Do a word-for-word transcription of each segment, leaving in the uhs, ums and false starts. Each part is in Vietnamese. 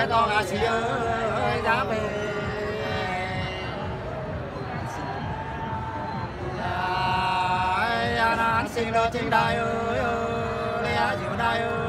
to là xì ơi giá về anh xin lo trên đài ơi ơi chịu đài ơi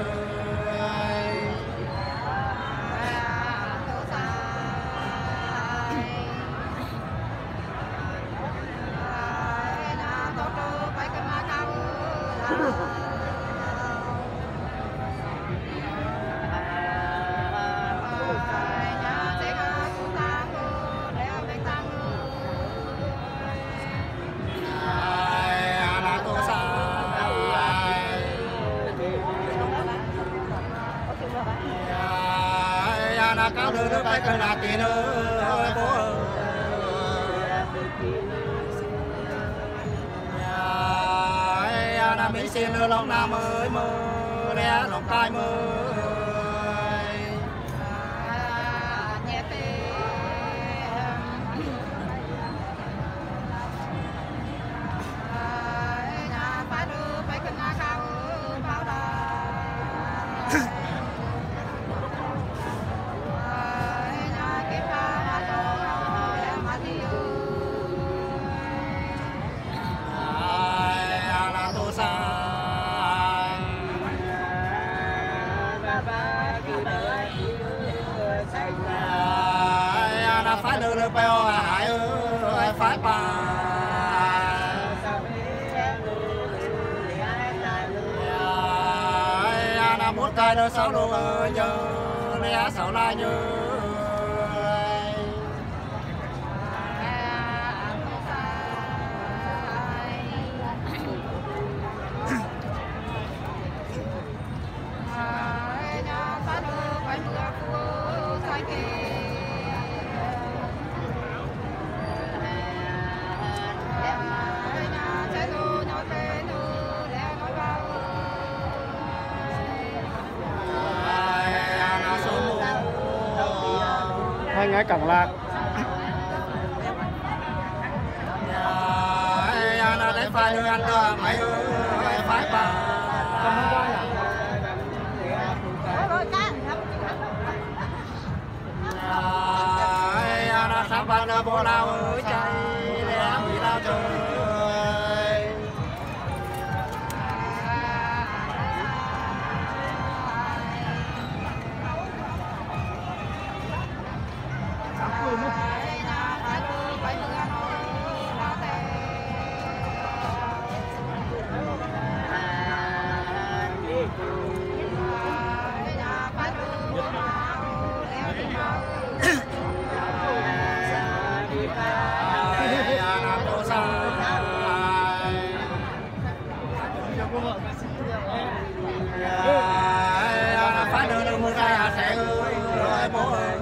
cao đưa nước bay cần là tiền ơi bố ơi nam mỹ xin lơ lòng nam ơi mơ lẽ lòng cai mơ phải đưa được bao hải ơi phải bà là một cái đó sáu đồ nhớ lẽ sáu la nhớ hai ngái cẳng lạc nó để phải đưa anh đó mày ơi phải bà nó sắp bằng nó bộ lao ơi chạy để bị lao trời phải đưa được một cái hạt sẻ ơi bố ơi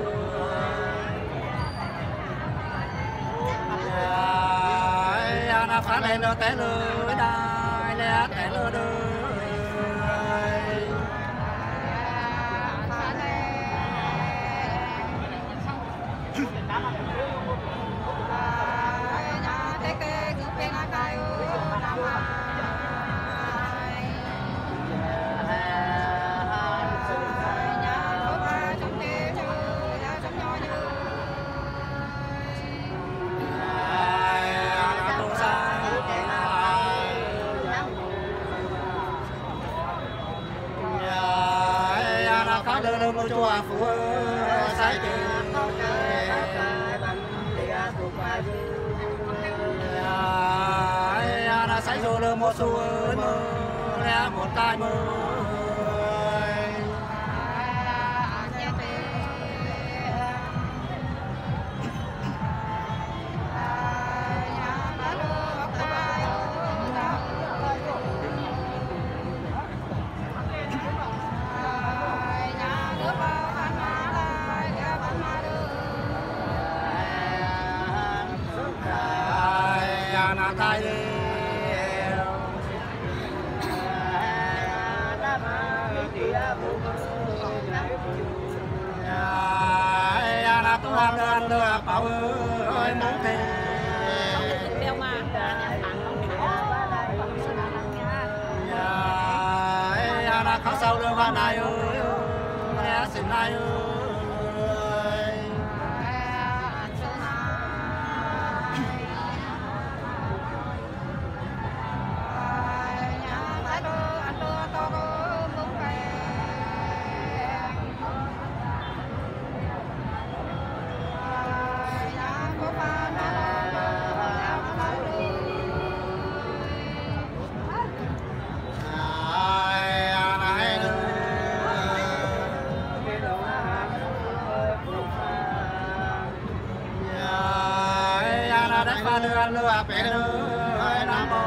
nó phải lên nó té lừa đai lẽ té lừa đời đưa đưa mua chùa phú sai chữ nó sai rồi đưa mua xu mơ ra một cái mơ tay đi là tôi ăn ăn được bảo ơi muốn thì là có sao được bạn này ơi xin ai ơi lừa lừa bé lừa nam mô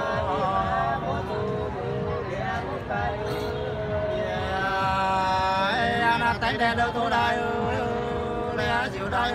na tay đèn đâu tôi đây lẽ chịu đây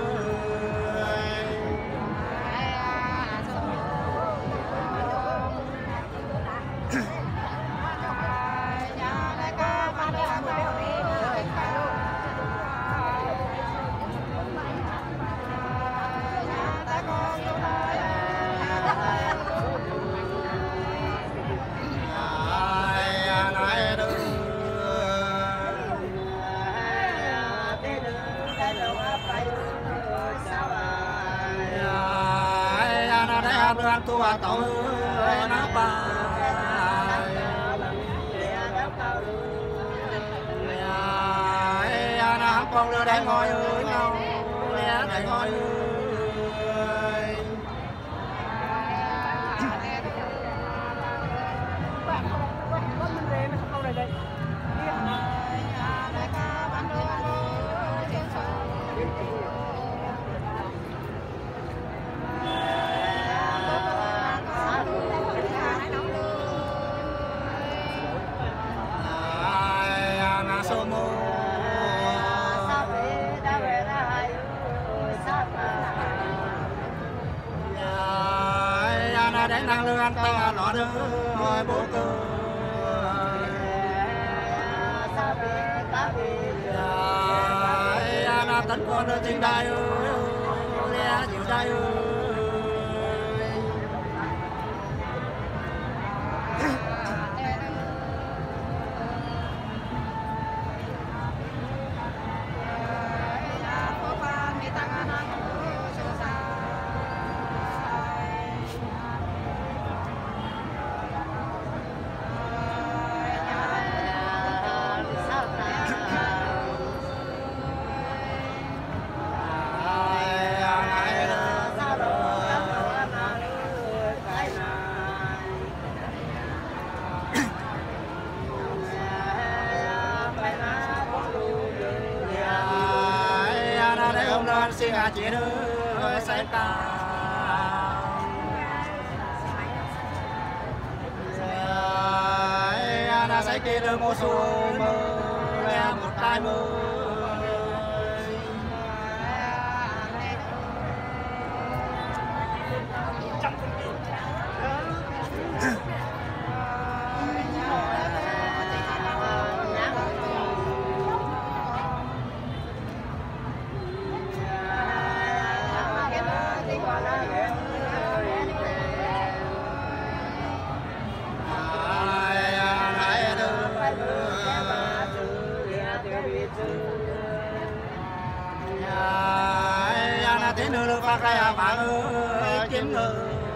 ăn tua tàu nó ba nó con đưa đây ngồi ơi nhau đây ngồi ơi đánh năng lương ăn ta lọ đưa hồi bố cơ na tấn con đưa trên đài ơi lẽ chịu đài ơi xin à chị ơi sẽ ca na sẽ kia đưa một số mơ một tay mơ phát ra bạn ơi kiếm người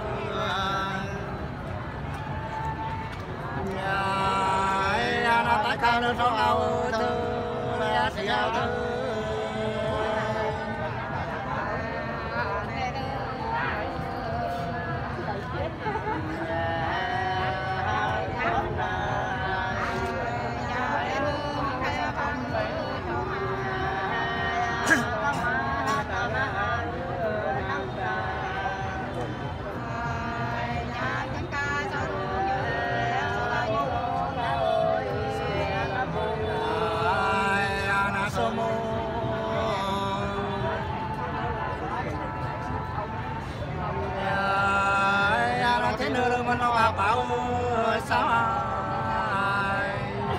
nó tái cao lên trong ao tư xì ao tư nó bảo sao ai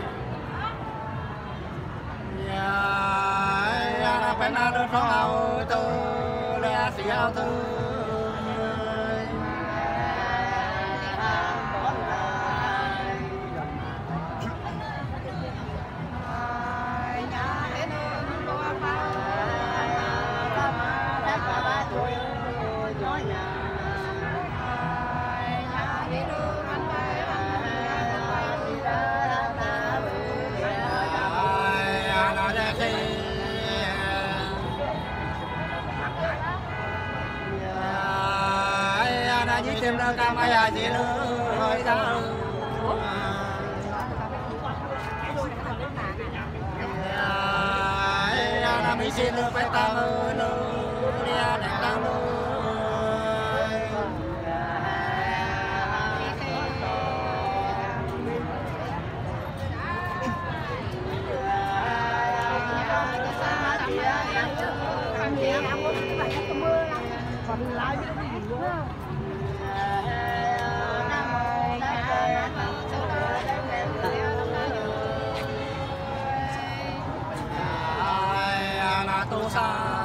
ya phải na đơn phong ao tư lẽ xì ao tư tiền ra cam ai à gì nữa là mình xin được phải tăng ơn đi để tăng ơn tu sai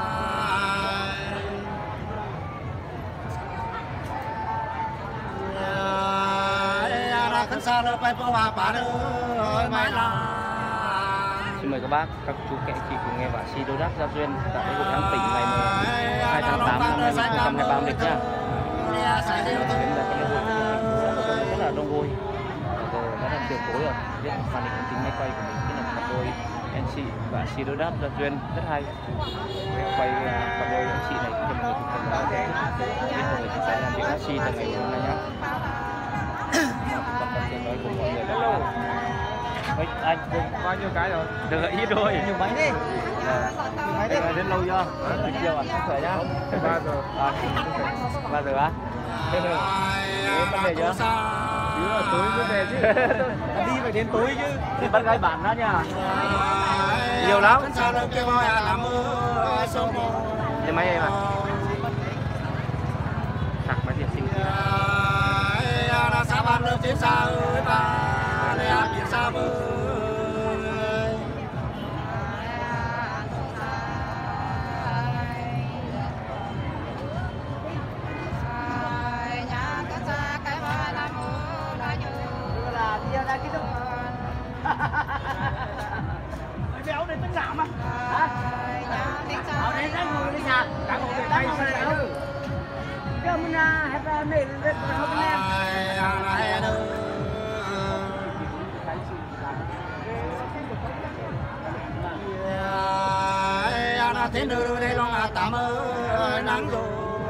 ra khấn xa lỡ phải bỏ hòa bà ơi mãi là. Xin mời các bác, các chú kẻ chị cùng nghe vả si Đô Đắc Gia Duyên tại lễ hội An Tĩnh ngày hai tháng tám năm hai nghìn không trăm hai mươi ba lịch nhá. Đến là cái lễ hội rất là đông vui. Giờ đã là chiều tối rồi, biết màn hình ống kính máy quay của mình cái là cặp đôi anh chị và si Đô Đắc Gia Duyên rất hay. Quay cặp đôi anh chị này thì mọi người cũng cần nói thế. Biết mọi người sẽ làm việc hát si từ ngày hôm nay nhá. Còn phần nói của mọi người là Ê, anh bao nhiêu cái rồi? Được ít thôi. Nhiều bánh đi. Mấy đi. Đến lâu chưa? Đến chiều à? Không khỏe nhá. ba giờ. À. ba giờ á? Thế rồi. Bắt về chưa? Chứ là tối mới về chứ. Đi phải đến tối chứ. Thì bắt gái bản đó nha. Nhiều lắm. Để máy em à? Sạc máy điện sinh. Sa ban nước trên xa ơi ba để áp biển xa bơi béo đến tất cả mà hả? Béo đến tất ngồi đi nhà cả một người tay xe nữa cơ mình à hết rồi mình lên không anh em thiên đường đây long à tạm ơi nắng rồi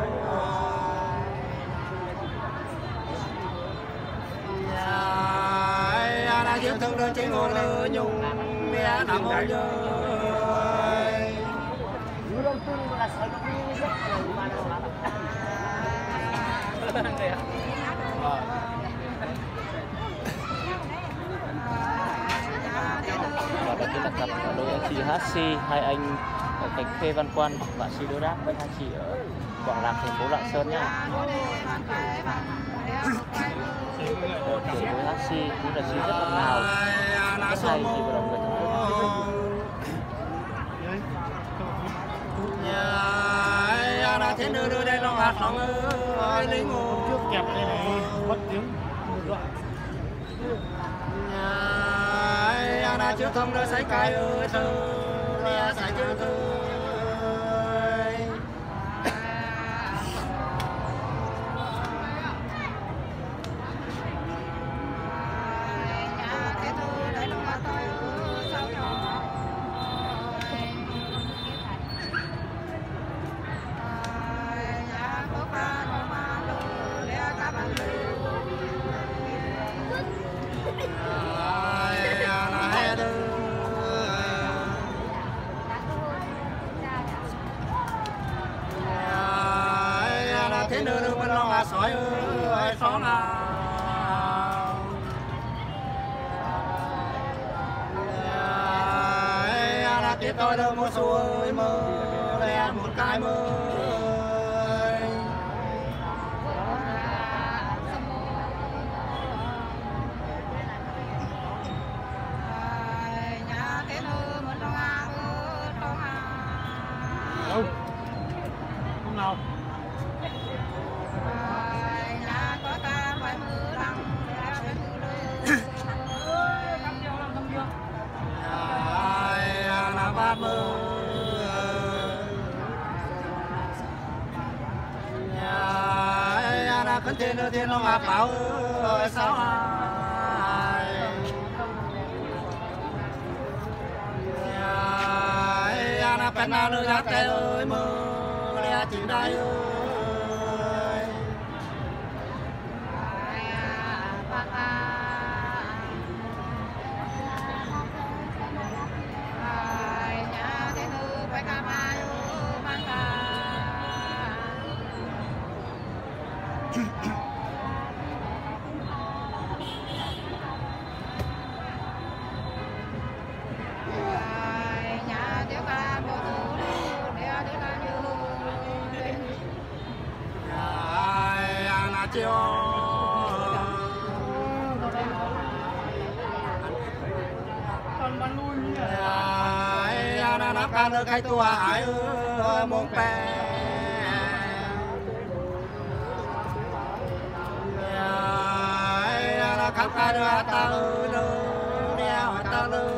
đã giữ thương đơn chỉ ngồi lơ nhung mẹ nằm ngồi nhớ Và đầu tiên là cặp đôi anh chị hát si hai anh ở Khánh Khê Văn Quan và si Đô Đắc với hai chị ở Quảng Lạc thành phố Lạng Sơn nhá. Kiểu đôi hát si cũng là si rất là ngào, rất hay thì vào lòng người thân thiết. Thiên đưa đưa đây long hạt long ơi linh ngô trước kẹp đây này mất tiếng một đoạn. Đã chưa thông đời say cay ơi thơ say chưa thơ thế nữa được bên long à sỏi ơi xóm nào đã tiếp tôi đâu một xuôi mơ để một cái mơ đâu không nào ba mơ đã khấn thiên đưa thiên long áp bảo ơi sao ai đã phải nào nữa ra tay ơi mơ để chỉnh đai ơi Ca nơi khai tua hải ơ mong pe là khắp ca đưa ta lư lư đeo ta lư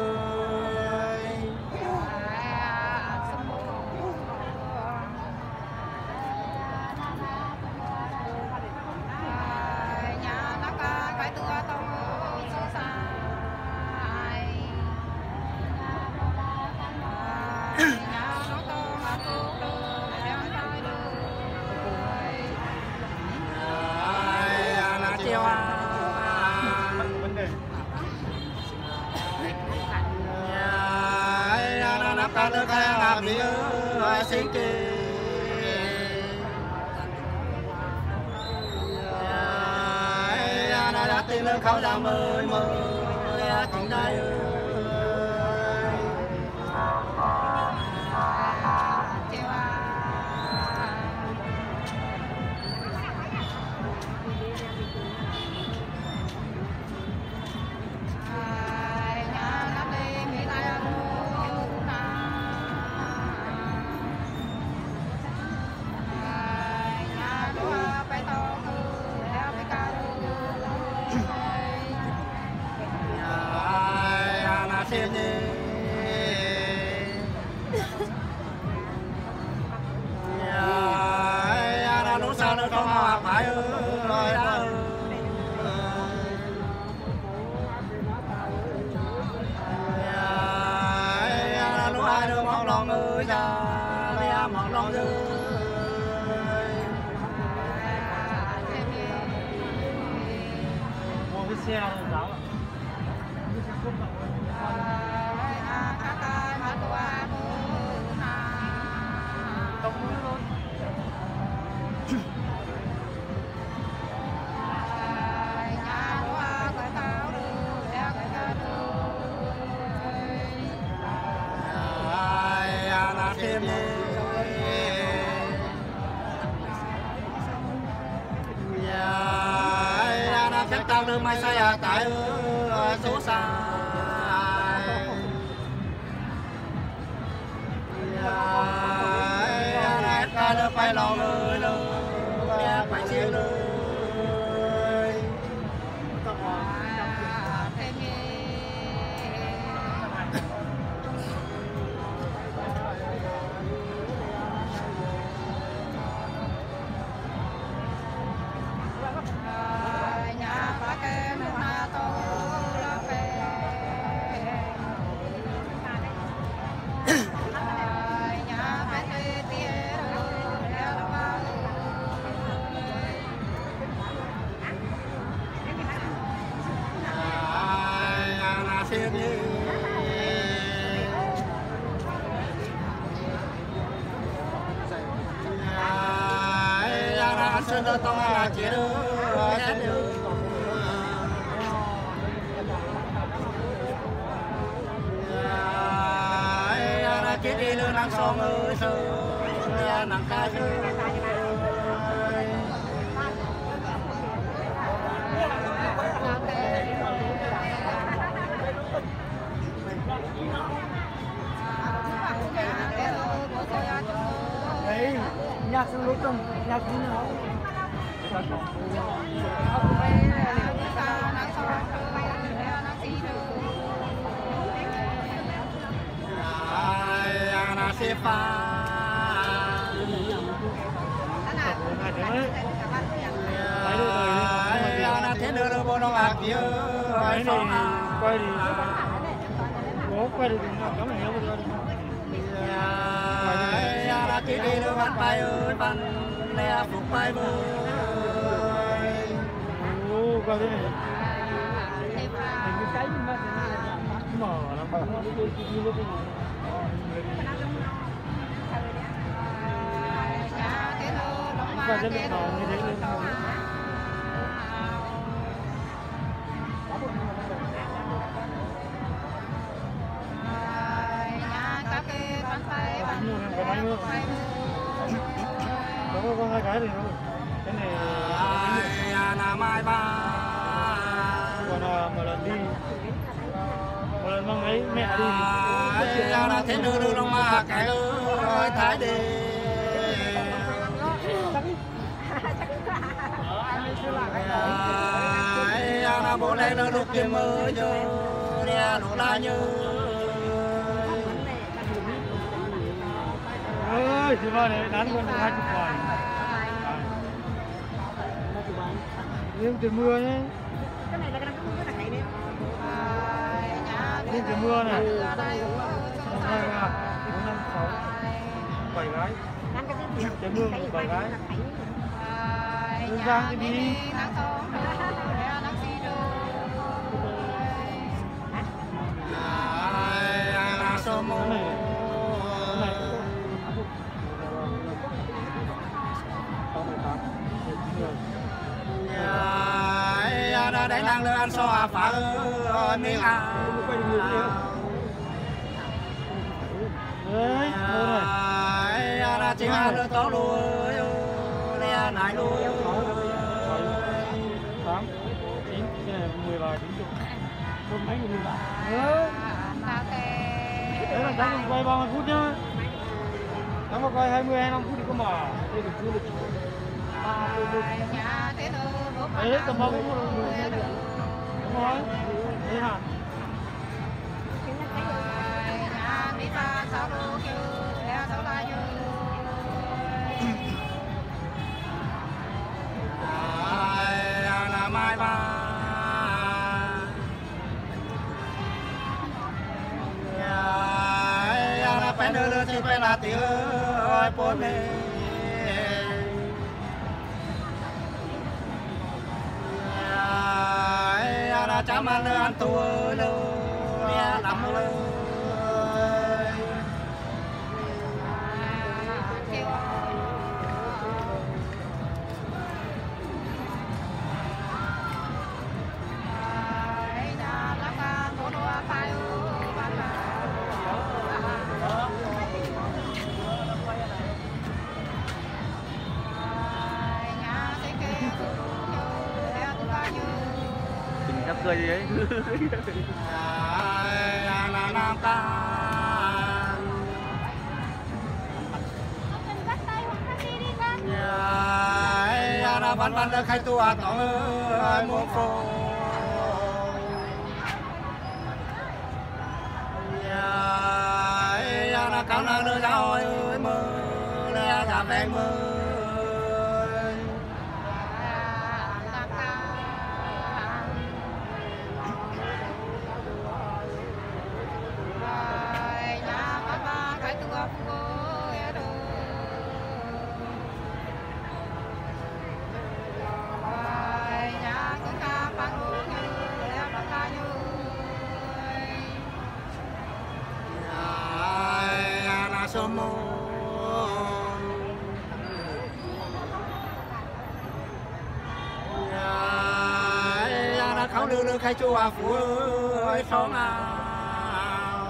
ta đưa khai ngạp đi ơi xin kì đã đã tin lên khảo ra mời mời chính đây ơi xe giáo tao đưa mai say tại số xa ta đưa phải lo người nữa phải chịu nữa sơn đô tông là chỉ đưa hết được chỉ đi lừa nắng sông ơi sơ nắng ca sơ đấy nhạc sang lối tông nhạc như nào xe pha thế nữa đâu bao nó kia quay đi quay đi bố quay đi cảm ơn nhiều rồi ra kia đi đâu bạn bay ơi bạn lẹ phục bay bơi ô quay thế này cái cái gì mà mở lắm và chất lượng nào như thế lên nào. Có có hai cái này thôi. Cái này nam ai ba còn là một lần đi một lần mang ấy mẹ đi là thế đưa đưa long ma cái ơi thái đi là bố đây nó lúc kia mơ nhớ nè nó la nhớ ơi thì vào này đánh con hai chục vài nhưng trời mưa nhé nhưng trời mưa này hai ba bốn năm sáu bảy gái trời mưa bảy gái Hương Giang cái đi để năng lượng ăn so phá ơi miếng à đấy này là chỉ ăn được tao luôn nè này luôn tám chín cái này mười vài chín chục một mấy mười vài đấy là đang quay ba mươi phút nhá đang mà quay hai mươi hai mươi lăm phút thì có mở đây được chưa được đấy tầm bao nhiêu người nghe được đúng rồi đấy hả là mai ba là phải đưa đưa thì phải là tiếng ơi bốn này là chăm ăn ăn tua luôn làm luôn sắp cười gì ấy là nam ca là văn văn được khai tua tổng ơi muốn phố là cao năng đưa ra ơi mơ là giả về mơ khâu đưa đưa khai chùa phú ơi sống nào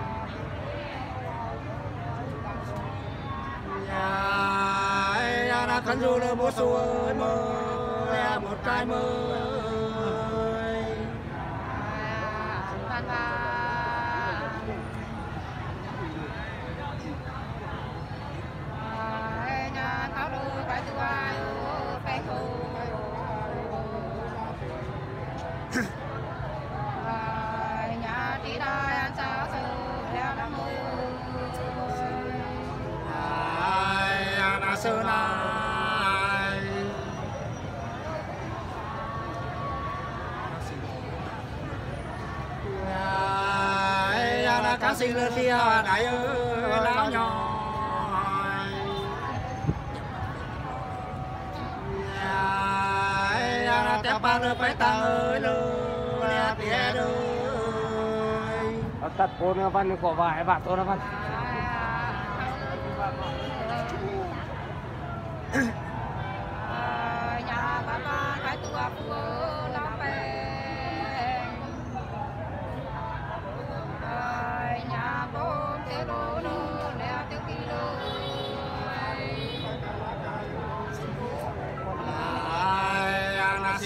là khăn du đưa bố xu ơi mơ một cái mơ sơ này là cá sinh lên kia đại ơi lão nhỏ là tép ba lơ phải tăng ơi lơ tía ơi tắt con văn của vài bạn tôi nó văn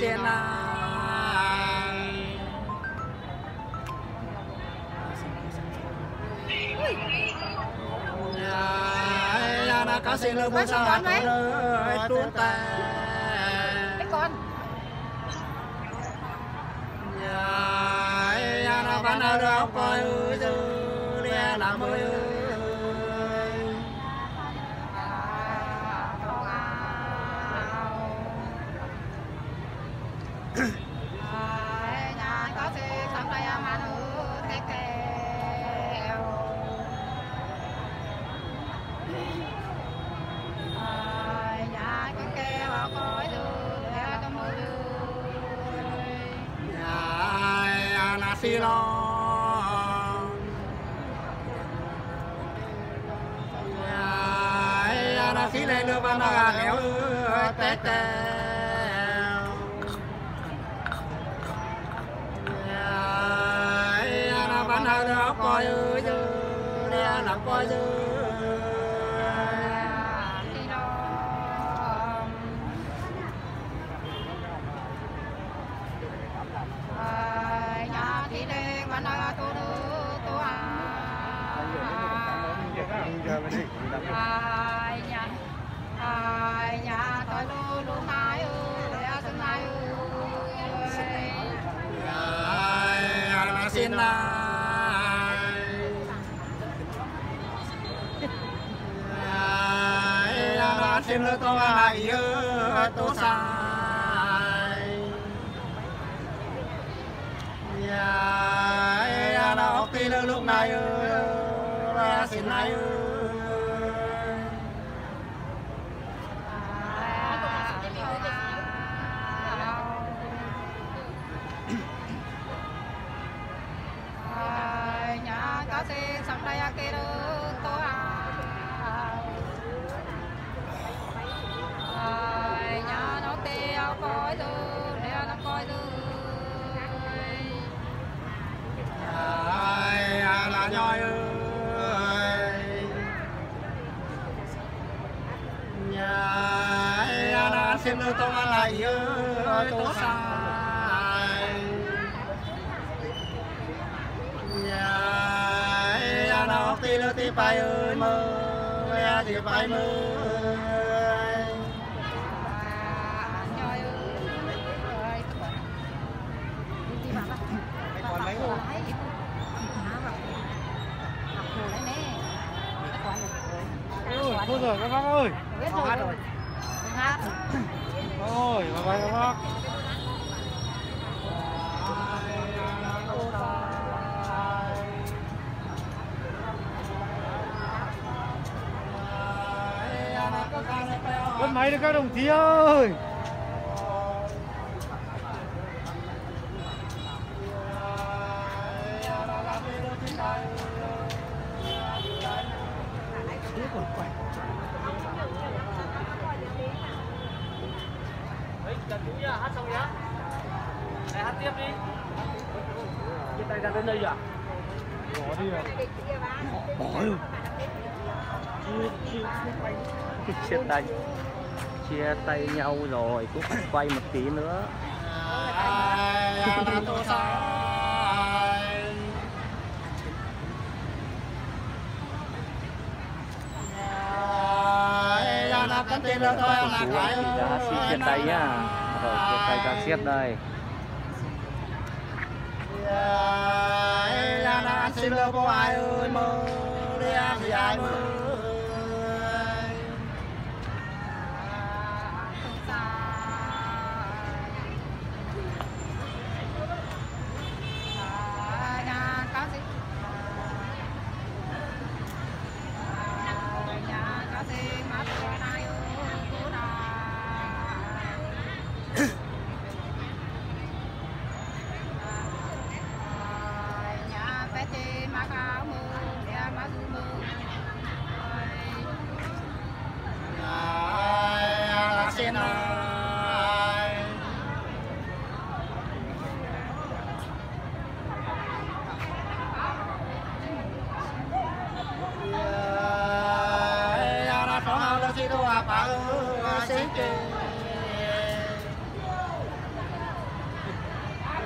trên là cá xin lơ bơ sa tuôn ta con nhà nó bán ở đâu coi ơi giờ để làm ơi nhà có gì xong đây mà nó cái kèo nhà có kèo coi rồi để cho mưa nhà là xí lo nhà là xí lên nữa bán là kéo tét tét bán ở đó coi ơi chứ để làm coi chứ nhà thì đây bán ở tôi tôi à nhà à nhà tôi luôn luôn ai ơi xin ai ơi là xin là xin lỗi tôi ai ơi tôi sai nhà nó học tí lúc này ơi xin ai ơi nhà có gì xong đây kia đó tôi nhà nó tiêu coi rồi để nó coi rồi là nhoi ơi nhà nó xin lỗi tôi lại ơi tôi sai nhà nó học tí lỡ tí bay ơi mơ thì bay mơ còn mấy hồ thôi rồi các bác ơi, biết rồi hát thôi bye bye các bác. Bắt máy được các đồng chí ơi. Đấy, chờ chú nhá, hát xong nhá. Này, hát tiếp đi. Chia tay ra đến đây à? Bỏ đi à? Bỏ rồi. Chia tay. Chia tay nhau rồi, cũng phải quay một tí nữa. Thì ra xin chia tay nhá. Rồi chia tay ra xiết đây. Xin lỗi cô ai ơi mơ đi ăn thì ai mơ nhà có gì nhà có gì mắt con ai ơi cô nhà bé chị má cao mưa để má du mưa là xin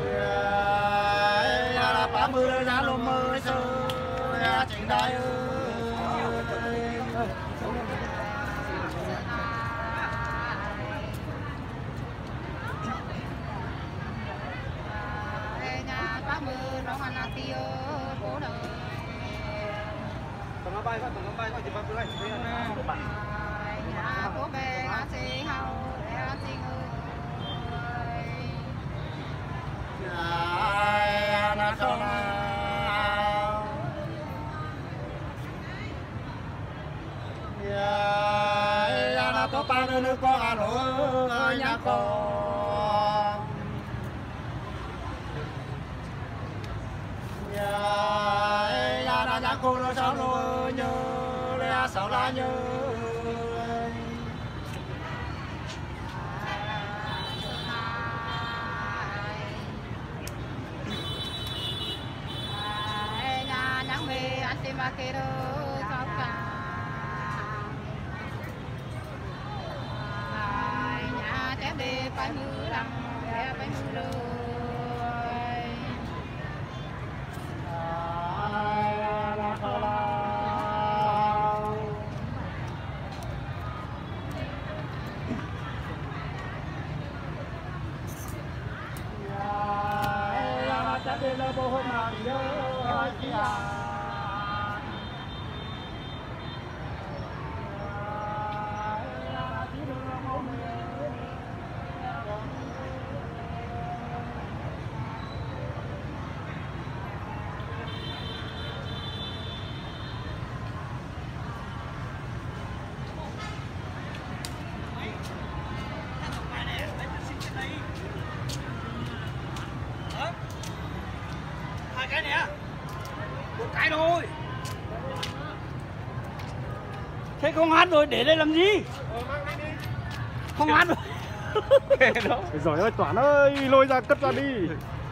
là ba mươi ra lùm mơ sơ chính đại ơi nhà ba mươi nó ăn là tiêu bố đời tầng bay có tầng bay có chỉ ba mươi này nhà bố bè ngã xì hậu để ăn xì người nhà na cho na nhà na có ba đứa nữa có à lỗ nhà con nhà na nhà cô nó sao nó nhớ lẽ sao là nhớ nhà nhang mê ăn tim mà kêu sao cả nhà té đi phải mưa lắm để phải mưa lơi hai cái nè, một cái thôi. Thế không hát rồi để đây làm gì? Không hát rồi. Giỏi ơi Toán ơi, lôi ra cất ra đi.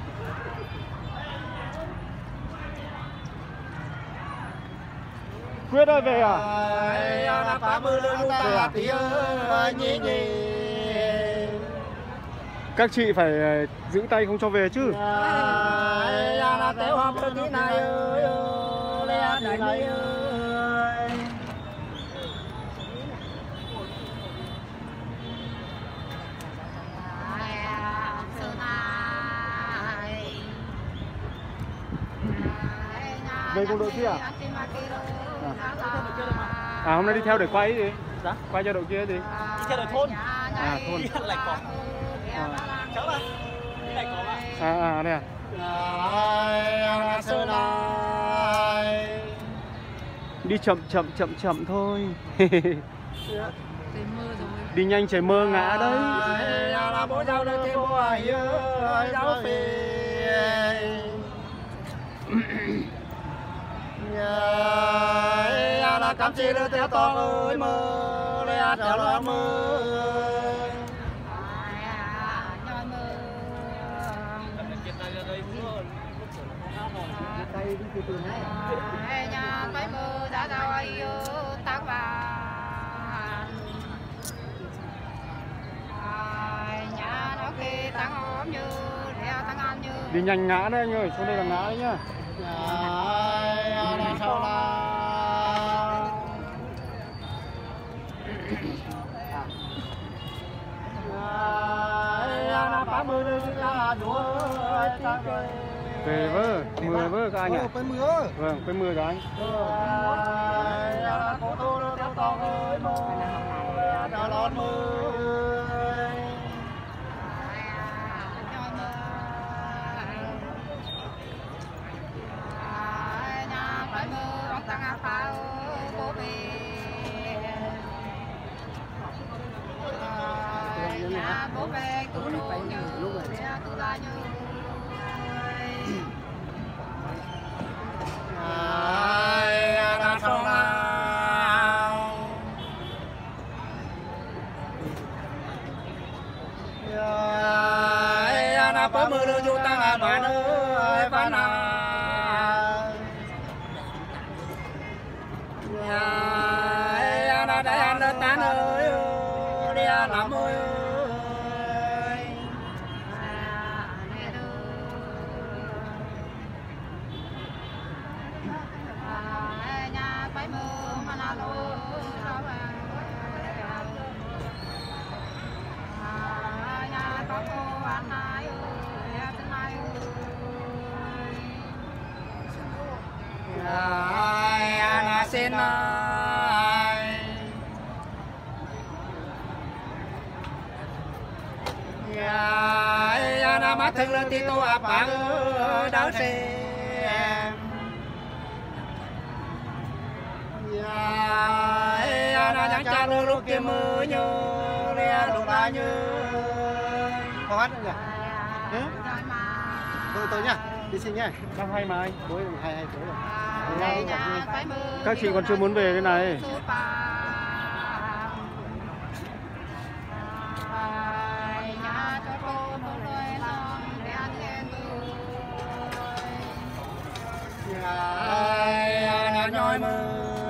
Quyết ơi về à? Về à? Các chị phải giữ tay không cho về chứ. Về cùng đội kia à? À hôm nay đi theo để quay gì? Dạ? Quay cho đội kia gì? Đi theo đội thôn. À thôn. Lạch cỏ. À. Cháu à? Đi lạch cỏ à? À à đây à? Đi chậm chậm chậm chậm thôi. Đi nhanh trời mơ ngã đấy. Là cắm chi đưa theo to ơi mơ lẽ trở lo mơ nhà phải mơ đã đâu ai tắc vàng nhà nó kia tăng ốm như đeo tăng ăn như Đi nhanh ngã đấy anh ơi, xuống đây là ngã đấy nhá. Sao là Về vơ, mưa vơ các anh ạ. Phải mưa. Vâng, phải mưa các anh. Cô tô nó theo to ơi mơ đã lót mưa nhà phải mơ ông tăng áo phao bố về nhà bố về cứu đồ như cứu ta như đã xong nào đã bớt mưa đưa vô tăng à bạn ơi bạn à đã để ăn được tán ơi đi làm ơi sen này ya na mắt thương lên thì tôi áp bạn đỡ xem ya na chẳng cha lúc lúc kia mưa nhớ lẽ lúc ta nhớ Khó hát nữa nhỉ? Tôi tới nhá, đi xin nhá. Năm hay mà anh. Tối hai hai tối rồi. Các chị còn chưa muốn về cái này. Nhoi mưa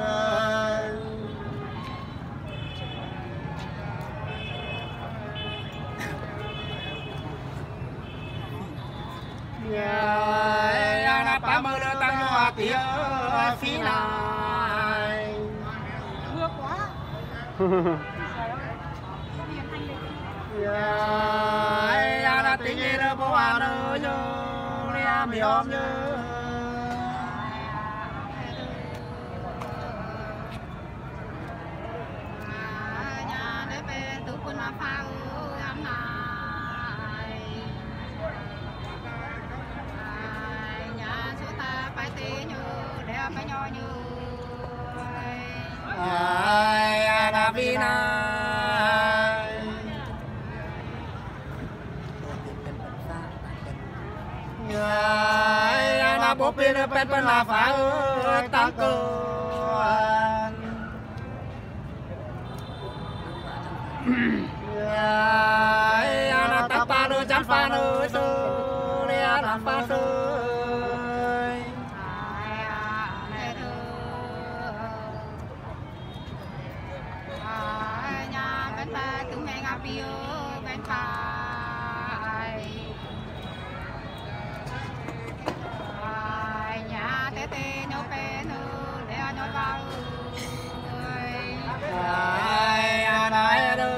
ya ba mươi đưa tăng hoa tía phí này mưa quá ya na tình yêu nó bố à nó nhớ ya mi ôm nhớ nhà để về tụ quân mà phao ăn này nhà số ta phải tí như để phải nho như ai na vi na ai na bố pin bên bên là phải tăng cường ai na tăng pa nữa chán pha nữa rồi để làm pha rồi nhà bên ba tụi mẹ ngáp yêu bên ba nhà tê tê nô pê nô để nô vào ai ai đâu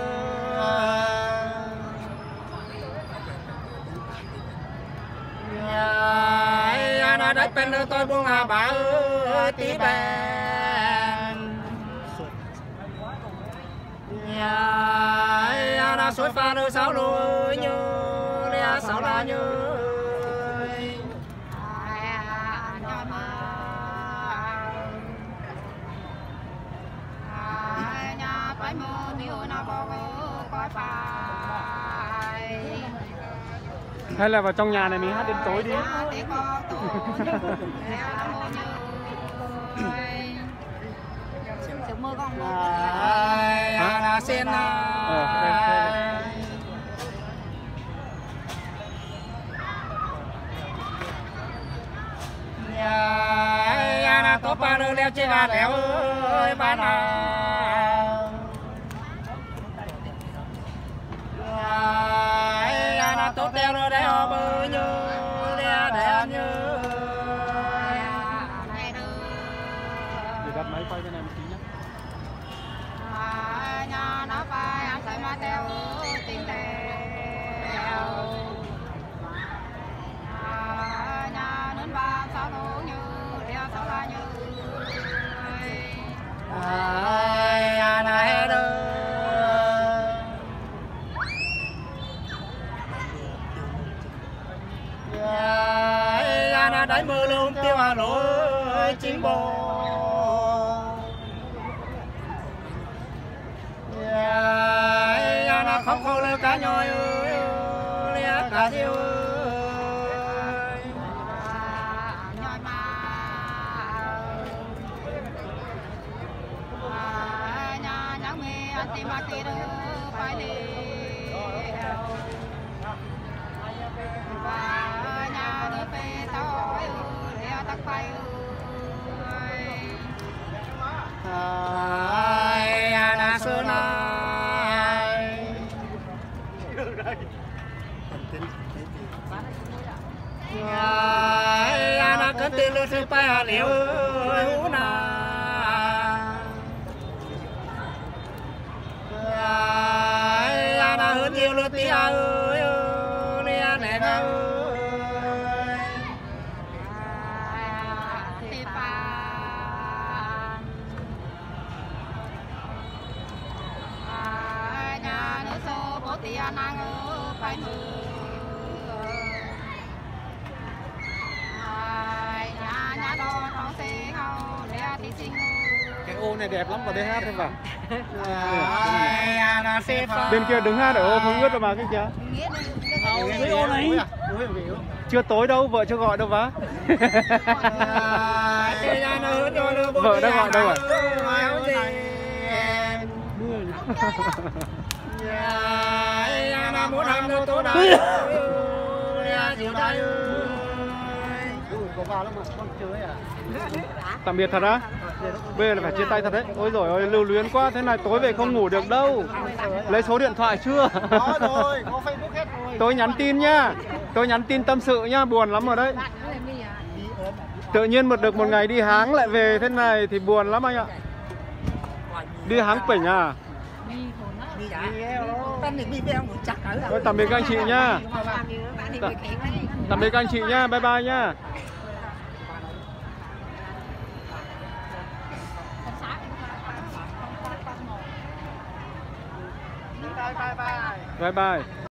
ai na đất bên tôi buông hà bà ơi tí bèn ai na suối pha nơi sáu lối như để sáu la như Hay là vào trong nhà này mình hát đến tối đi. À, là sen nhà là tốt ba đứa leo trên là leo ơi ba nào là tốt leo rồi đấy họ bơi như leo để ăn như Để đặt máy quay bên này một tí nhé. nhà nó phải ăn phải mà theo tìm theo nhà nên ba sao nó như đeo sao là như ai anh ai đâu ai đánh mưa luôn tiêu Hà Nội chim bồ ai nó không khô lên cá nhoi ơi cá thiêu ơi nhoi mà nhà nhà mẹ ăn tim mà kia đâu phải đi và nhà nước về tao để tao phải ai na sơn ai ai na cất tiền lương sư pa liễu hú na ai na hơn nhiều lương tí ơi ơi nè nè ơi hậu tia nàng ơ phải thử nhà nhà đo thong xe hậu để thí sinh Cái ô này đẹp lắm vào đây hát thêm vào. Bên kia đứng hát ở ô không ướt đâu mà cái kia. Dưới ô này. Chưa tối đâu, vợ chưa gọi đâu vá. Vợ đã gọi đâu à? Tạm biệt thật á? Bây giờ là phải chia tay thật đấy. Ôi rồi ôi lưu luyến quá, thế này tối về không ngủ được đâu. Lấy số điện thoại chưa? Có rồi, có Facebook hết rồi. Tôi nhắn tin nhá. Tôi nhắn tin tâm sự nhá, buồn lắm rồi đấy. Tự nhiên một được một ngày đi háng lại về thế này thì buồn lắm anh ạ. Đi háng Pỉnh à? Thôi tạm biệt các anh chị nhá. Tạm biệt các anh chị nhá, bye bye nhá. Bye bye.